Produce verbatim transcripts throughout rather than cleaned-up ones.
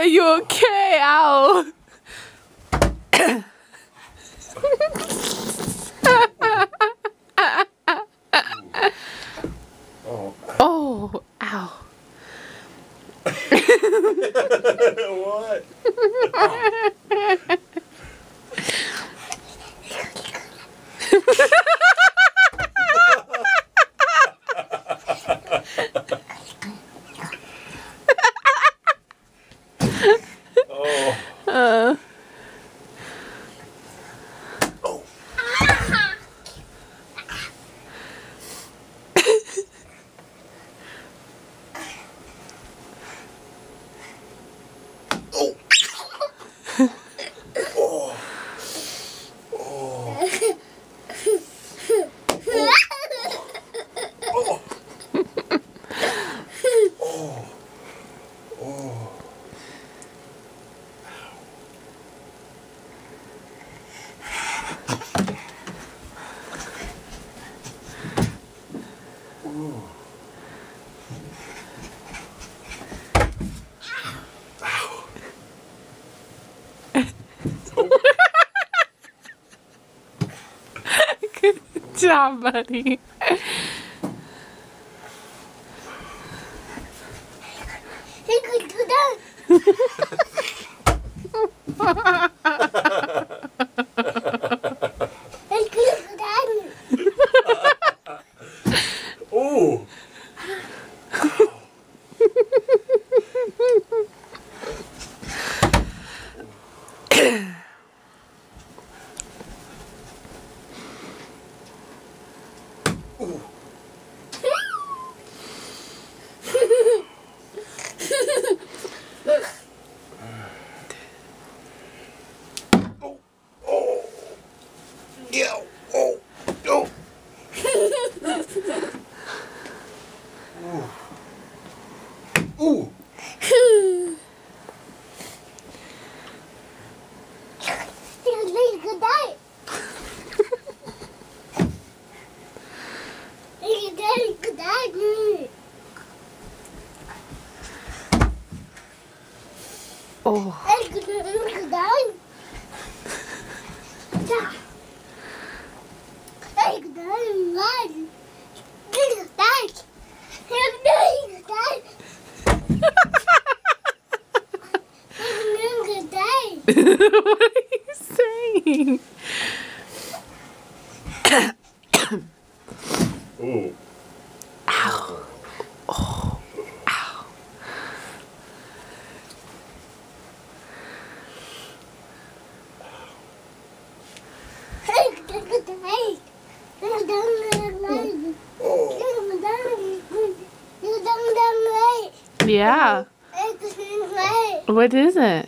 Are you okay? Ow. Oh. Oh, ow. What? Oh. Uh. Oh. Oh. Oh. Oh. Oh. Oh. Oh. Ooh. Ow. Good job, buddy. Ooh. Ooh. Oh. Oh. Yeah. Oh. Oh. Ooh. Ooh. Oh. What are you saying? Ooh. Ow. Oh. Ow. Yeah. What is it?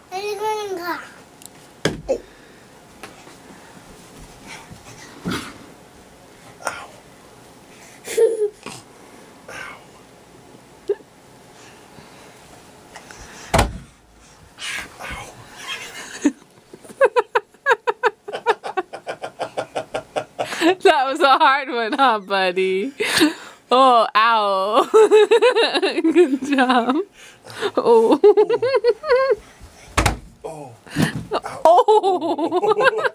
That was a hard one, huh, buddy? Oh, ow. Good job. Oh. Oh. Oh.